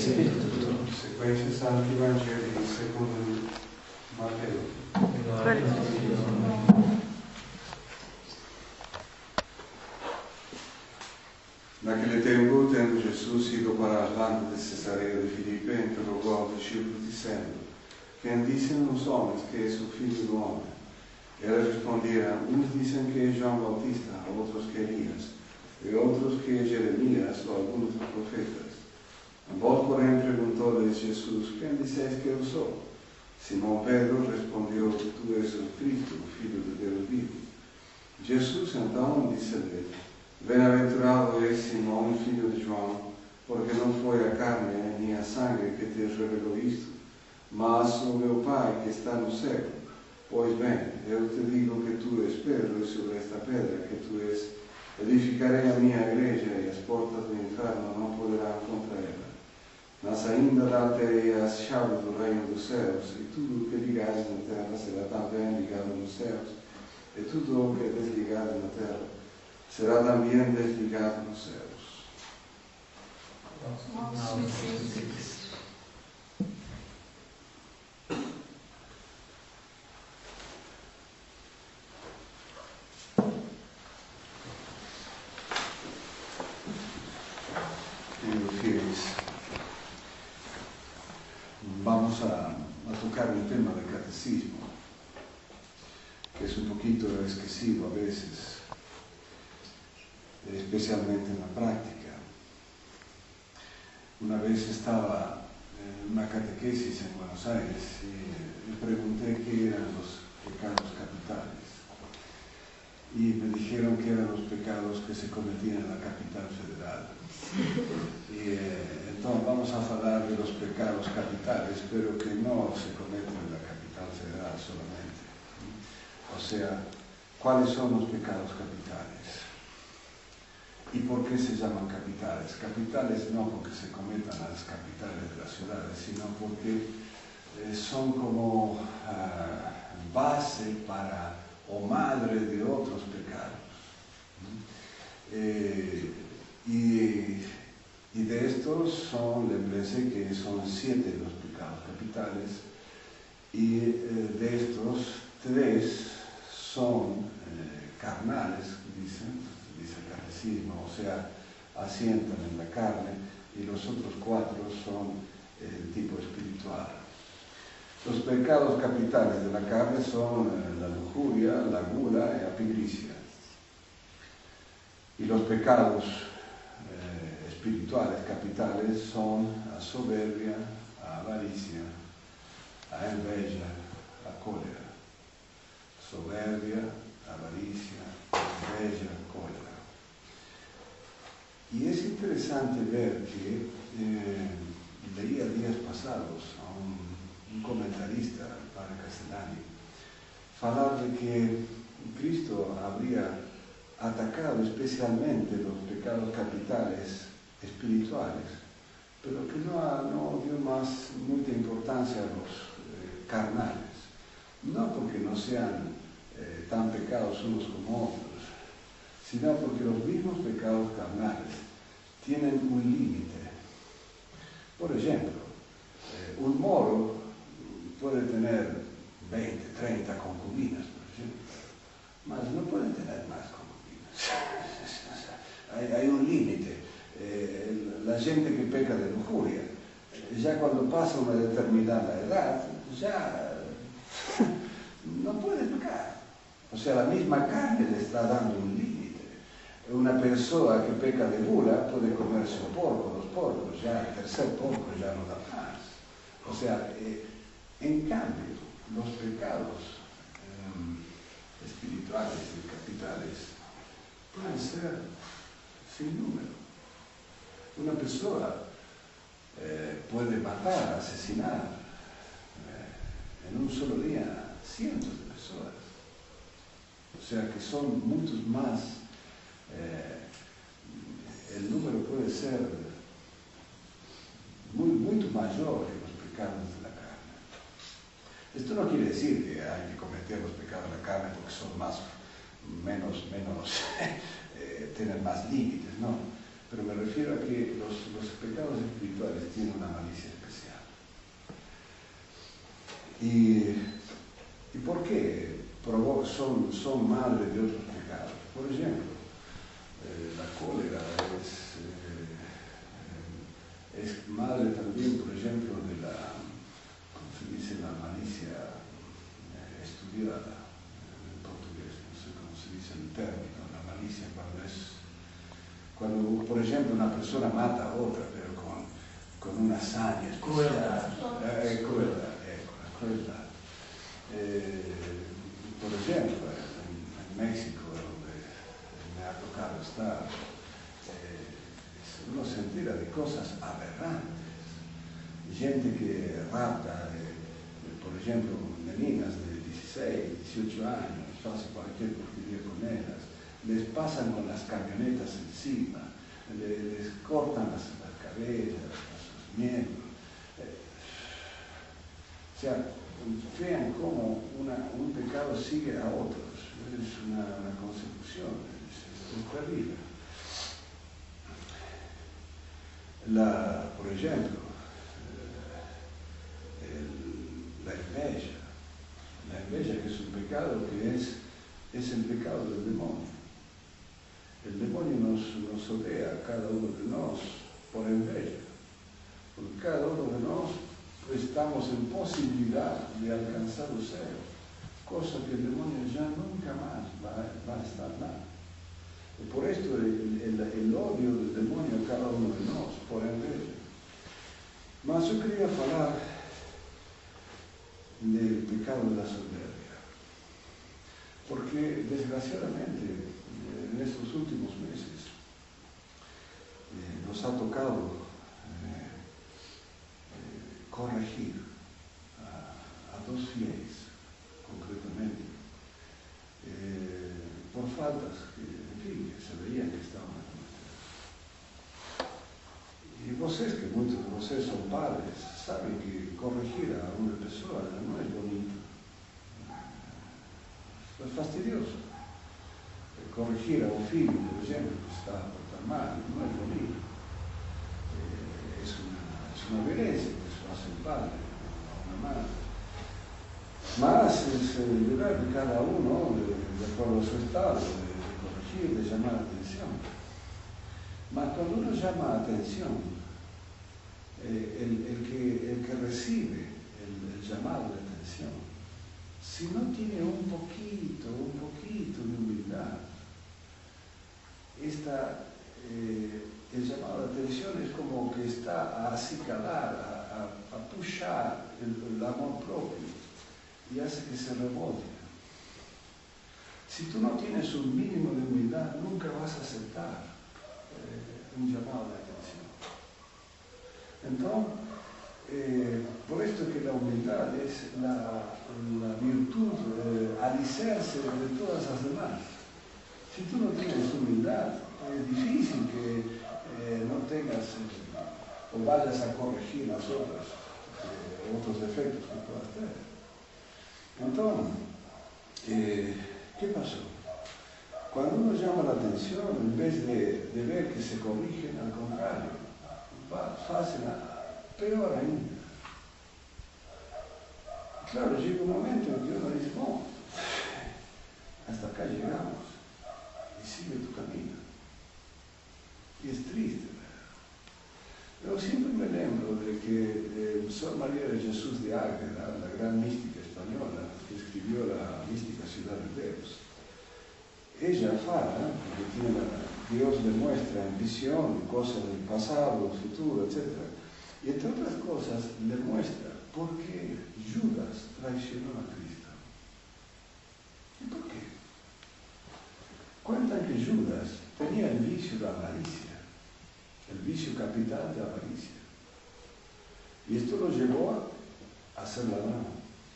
Sequenza Santi Vangeli secondo Matteo. Naquele tempo, tendo Jesus ido para as bandas de Cesarea de Filipe, interrogou aos discípulos, dizendo: Quem dizem os homens que és o Filho do Homem? Eles responderam: uns dizem que é João Bautista, outros que é Elias, e outros que é Jeremias ou algum dos profetas. Vós, porém, perguntou-lhes Jesus: Quem disseis que eu sou? Simão Pedro respondeu: Tu és o Cristo, o Filho de Deus vivo. Jesus então disse-lhe: Bem-aventurado és Simão, filho de João, porque não foi a carne nem a sangue que te revelou isto, mas o meu Pai que está no céu. Pois bem, eu te digo que tu és Pedro, e sobre esta pedra que tu és, edificarei a minha igreja, e as portas do inferno não poderão contra ela. Mas ainda dar-te-ei as chaves do reino dos céus, e tudo o que ligares na terra será também ligado nos céus, e tudo o que desligares na terra será também desligado nos céus. Vamos a tocar un tema del catecismo que es un poquito esquecido a veces, especialmente en la práctica. Una vez estaba en una catequesis en Buenos Aires y le pregunté qué eran los pecados capitales. Y me dijeron que eran los pecados que se cometían en la capital federal. Y entonces vamos a hablar de los pecados capitales, pero que no se cometen en la capital federal solamente. O sea, ¿cuáles son los pecados capitales? ¿Y por qué se llaman capitales? Capitales no porque se cometan en las capitales de las ciudades, sino porque son como base para o madre de otros pecados. Y de estos son, le parece que son 7 los pecados capitales, y de estos 3 son carnales, dice el catecismo, o sea, asientan en la carne, y los otros 4 son de tipo espiritual. Los pecados capitales de la carne son la lujuria, la gula y la pigricia. Y los pecados espirituales capitales son la soberbia, la avaricia, la envidia, la cólera. Soberbia, avaricia, envidia, cólera. Y es interesante ver que leía días pasados a un comentarista, el padre Castellani, hablar de que Cristo habría atacado especialmente los pecados capitales espirituales, pero que no dio más mucha importancia a los carnales, no porque no sean tan pecados unos como otros, sino porque los mismos pecados carnales tienen un límite. Por ejemplo, un moro puede tener 20, 30 concubinas, por ejemplo, mas no puede tener más concubinas. Hay un límite. La gente que peca de lujuria, ya cuando pasa una determinada edad, ya no puede pecar. O sea, la misma carne le está dando un límite. Una persona que peca de gula puede comerse un porco, 2 porcos, ya el tercer porco ya no da más. O sea, en cambio, los pecados espirituales y capitales pueden ser sin número. Una persona puede matar, asesinar en un solo día cientos de personas. O sea que son muchos más, el número puede ser mucho mayor que los pecados de la carne. Esto no quiere decir que hay que cometer los pecados de la carne porque son menos tienen más límites, no. Pero me refiero a que los pecados espirituales tienen una malicia especial. ¿Y por qué son madre de otros pecados? Por ejemplo, la cólera es madre también, por ejemplo, de la, ¿cómo se dice?, la malicia estudiada en portugués, no sé cómo se dice el término, la malicia cuando, por ejemplo, una persona mata a otra, pero con una hazaña especial. Crueldad, la crueldad. Por ejemplo, en México, donde me ha tocado estar, uno se entera de cosas aberrantes. Gente que rapta, por ejemplo, meninas de 16, 18 años, hace cualquier porquería con ellas, les pasan con las camionetas encima, les cortan las cabezas, sus miembros. O sea, vean cómo un pecado sigue a otros. Es una consecución, es terrible. Por ejemplo, la envidia. La envidia, que es un pecado que es el pecado del demonio. El demonio nos odia a cada uno de nosotros por envidia. Porque cada uno de nosotros estamos en posibilidad de alcanzar el cielo, cosa que el demonio ya nunca más va a estar nada. Y por esto el odio del demonio a cada uno de nosotros por envidia. Mas yo quería hablar del pecado de la soberbia, porque desgraciadamente en estos últimos meses nos ha tocado corregir a dos fieles, concretamente, por faltas que, en fin, que se veían que estaban cometiendo. Y vocês, que muchos de vocês son padres, saben que corregir a una persona no es bonito, es fastidioso. Corregir a un filho, por ejemplo, que se está a portar mal, no es bonito. Es una violencia que eso hace un padre o una madre. Más es el deber de cada uno, de acuerdo a su estado, de corregir, de llamar la atención. Mas cuando uno llama la atención, el que recibe el llamado de atención, si no tiene un poquito de humildad, el llamado de atención es como que está a acicalar, a puxar el amor propio y hace que se rebote. Si tú no tienes un mínimo de humildad, nunca vas a aceptar un llamado de atención. Entonces, por esto que la humildad es la virtud alicerce de todas las demás. Si tú no tienes humildad, es difícil que no tengas o vayas a corregir las otros defectos que puedas tener. Entonces, ¿qué pasó? Cuando uno llama la atención, en vez de ver que se corrigen, al contrario, hacen peor ainda. Claro, llega un momento en que uno dice, no, hasta acá llegamos, y sigue tu camino. Y es triste, ¿verdad? Pero siempre me lembro de que Sor María de Jesús de Ágreda, la gran mística española, que escribió la mística Ciudad de Deus, ella fala, porque Dios le muestra en visión cosas del pasado, futuro, etc. Y entre otras cosas le muestra por qué Judas traicionó a Cristo. ¿Y por qué? Cuentan que Judas tenía el vicio de avaricia, el vicio capital de avaricia. Y esto lo llevó a ser ladrón.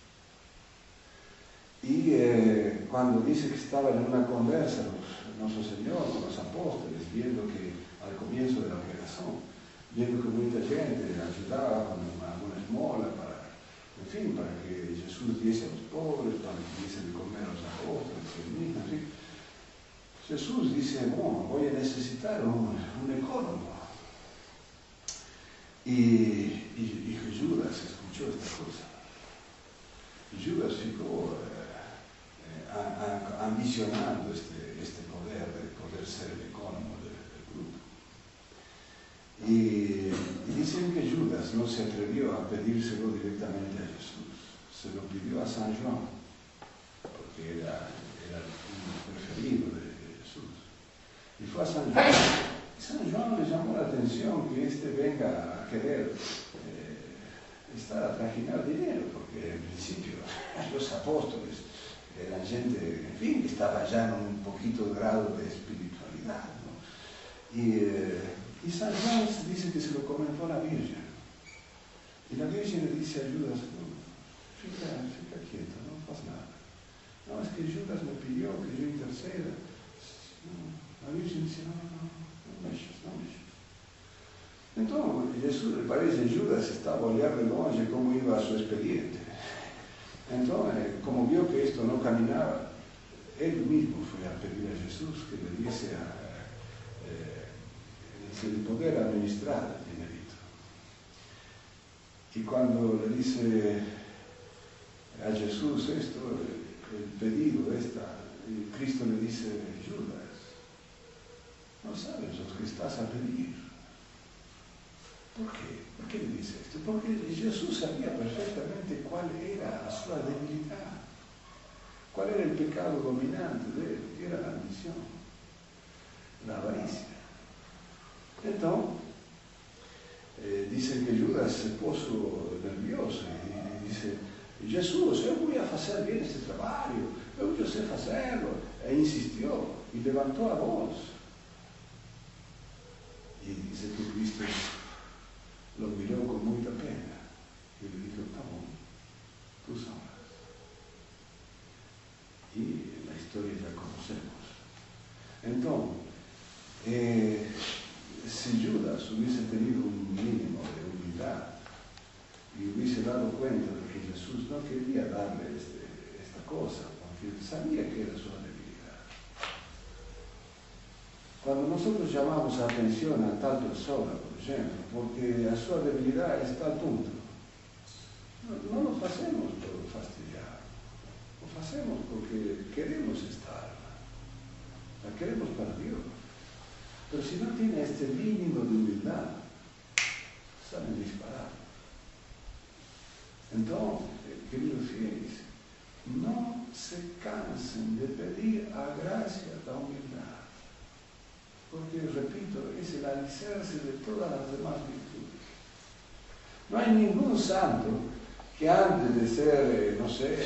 Y cuando dice que estaban en una conversa nuestro Señor con los apóstoles, viendo que al comienzo de la operación, viendo que mucha gente ayudaba con alguna esmola para que Jesús diese a los pobres, para que diese de comer a los apóstoles, en fin. Jesús dice, bueno, voy a necesitar un ecónomo. Y Judas escuchó esta cosa. Judas ficó ambicionando este poder, de poder ser el ecónomo del grupo. Y dicen que Judas no se atrevió a pedírselo directamente a Jesús, se lo pidió a San Juan, porque era el preferido de Jesús. Y fue a San Juan. Y San Juan le llamó la atención que venga a querer estar a trajinar dinero, porque en principio los apóstoles eran gente, en fin, que estaba ya en un poquito de grado de espiritualidad, ¿no? Y San Juan dice que se lo comentó a la Virgen. Y la Virgen le dice a Judas, no, fica quieto, no pasa nada. No, es que Judas me pidió que yo interceda. No, la Virgen dice, no mexas. Entonces, Jesús, parece que Judas estaba a olhar de longe cómo iba su expediente. Entonces, como vio que esto no caminaba, él mismo fue a pedir a Jesús que le diese el poder administrar el dinerito. Y cuando le dice a Jesús esto, el pedido Cristo le dice, Judas, no sabes lo que estás a pedir. ¿Por qué? ¿Por qué le dice esto? Porque Jesús sabía perfectamente cuál era su debilidad, cuál era el pecado dominante de él, que era la ambición, la avaricia. Entonces, dicen que Judas se puso nervioso y dice, Jesús, yo voy a hacer bien este trabajo, yo sé hacerlo, e insistió y levantó a voz. Y dice que Cristo lo miró con mucha pena y le dijo, está bueno, tú sabrás. Y la historia ya conocemos. Entonces, si Judas hubiese tenido un mínimo de humildad y hubiese dado cuenta de que Jesús no quería darle esta cosa, porque sabía que era su debilidad. Cuando nosotros llamamos la atención a tal persona, por ejemplo, porque a su debilidad está al punto, no lo hacemos por fastidiar, lo hacemos porque queremos estar, la queremos para Dios. Pero si no tiene este mínimo de humildad, salen disparados. Entonces, queridos fieles, no se cansen de pedir a gracia la humildad. Porque, repito, es el alicerce de todas las demás virtudes. No hay ningún santo que antes de ser,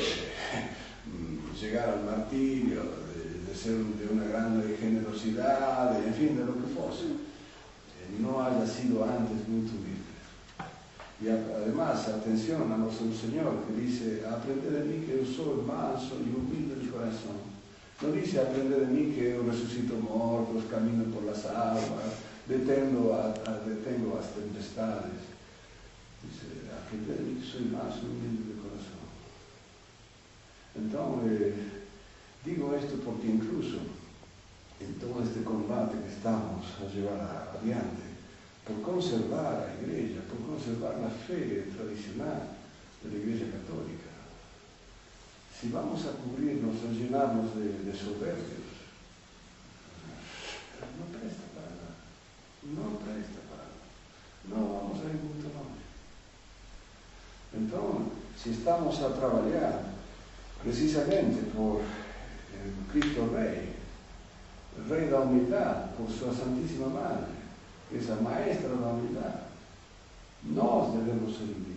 llegar al martirio, de ser de una gran generosidad, en fin, de lo que fuese, no haya sido antes muy humilde. Y además, atención a nuestro Señor, que dice, aprended de mí que yo soy manso y humilde de corazón. No dice, aprende de mí que yo resucito muertos, camino por las aguas, detengo las tempestades. Dice, aprende de mí que soy manso y humilde de corazón. Entonces, digo esto porque incluso en todo este combate que estamos a llevar adelante, por conservar a la Iglesia, por conservar la fe tradicional de la Iglesia Católica, si vamos a cubrirnos, a llenarnos de soberbios, no presta para nada, no vamos a ir mucho más. Entonces, si estamos a trabajar precisamente por Cristo Rey, el Rey de la humildad, por su Santísima Madre, que es la maestra de la humildad, nos debemos ser humildes.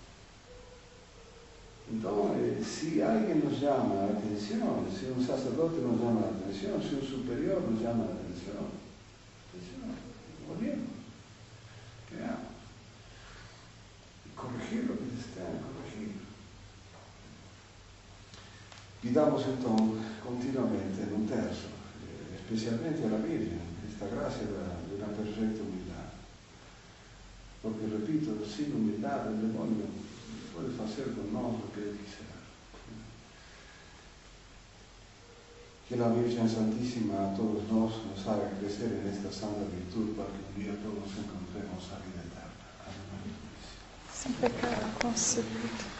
Entonces, si alguien nos llama la atención, si un sacerdote nos llama la atención, si un superior nos llama la atención, volvemos, veamos, y corregir lo que se está en corregir. Pidamos entonces continuamente en un tercio, especialmente a la Virgen, esta gracia de una perfecta humildad. Porque, repito, sin humildad el demonio puede hacer con nosotros lo que él quisiera. Que la Virgen Santísima a todos nos haga crecer en esta santa virtud para que un día todos encontremos la vida eterna. Amén. Sin pecado concebido.